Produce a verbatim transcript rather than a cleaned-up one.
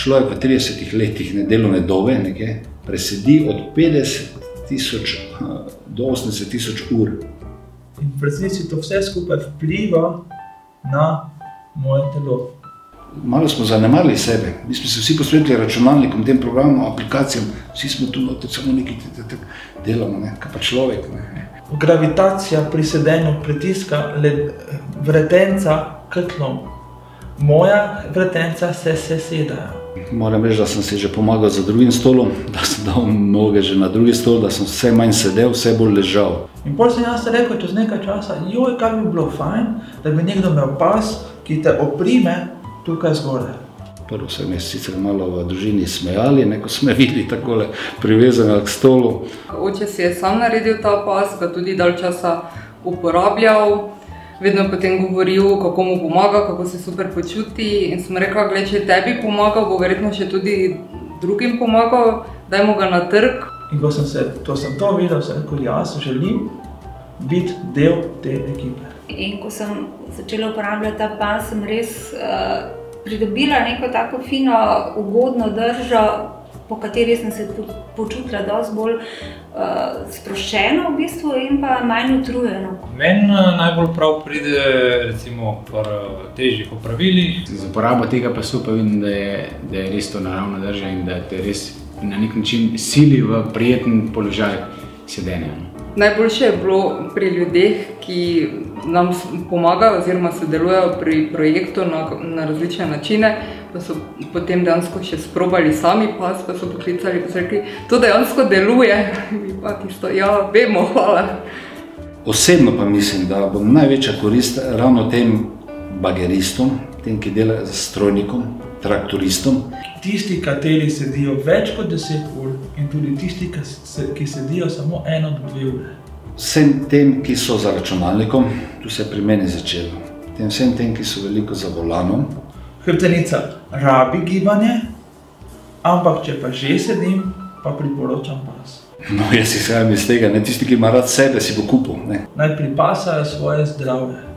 človek v tridesetih letih ne, delovne dobe nekaj, presedi od petdeset tisoč do osemdeset tisoč ur. In v resnici to vse skupaj vpliva na moje telo. Malo smo zanemarili sebe. Mi smo se vsi posvetili računalnikom, tem programom, aplikacijam. Vsi smo tu noter samo nekaj delamo, ne, kaj pa človek. Ne. Gravitacija pri sedenju pritiska vretenca k tlom. Moja vretenca se sesedajo. Moram reči, da sem si že pomagal za drugim stolom, da sem dal noge že na drugi stol, da sem vse manj sedel, vse bolj ležal. In potem sem jaz rekel čez nekaj časa, joj, kaj bi bilo fajn, da bi nekdo imel pas, ki te oprime tukaj zgoraj. Prvo se mi sicer malo v družini smejali, ko smo me videli takole privezanega k stolu. Oče si je sam naredil ta pas, ga tudi dalj časa uporabljal. Vedno potem govoril, kako mu pomaga, kako se super počuti. In sem rekla, gled, če tebi pomagal, bo verjetno še tudi drugim pomagal, dajmo ga na trg. In ko sem se, to sem to videl, sem rekel, jaz želim biti del te ekipe. In ko sem začela uporabljati ta pas, sem res uh, pridobila neko tako fino, ugodno držo, po kateri sem se počutila dosti bolj uh, sproščeno v bistvu in pa manj utrujeno. Meni najbolj prav pride recimo pri težjih opravilih. Z uporabo tega pasu pa vidim, da je, da je res to naravna drža in da te res na nek način sili v prijeten položaj sedenja. Najboljše je bilo pri ljudeh, ki nam pomagajo oziroma sodelujejo pri projektu na, na različne načine, pa so potem dejansko še sprobali sami pas, pa so poklicali, pa so rekli, to dejansko deluje. Mi pa tisto, ja, vemo, hvala. Osebno pa mislim, da bo največja korist ravno tem bageristom, tem, ki delajo z strojnikom, traktoristom. Tisti, kateri sedijo več kot deset ur in tudi tisti, ki sedijo samo eno do dve ure. Vsem tem, ki so za računalnikom, tu se je pri meni začelo. Tem vsem tem, ki so veliko za volanom. Hrbtenica rabi gibanje, ampak če pa že sedim, pa priporočam pas. No, jaz izhajam iz tega, ne tisti, ki ima rad sebe, si bo kupil. Ne. Naj pripasajo svoje zdravje.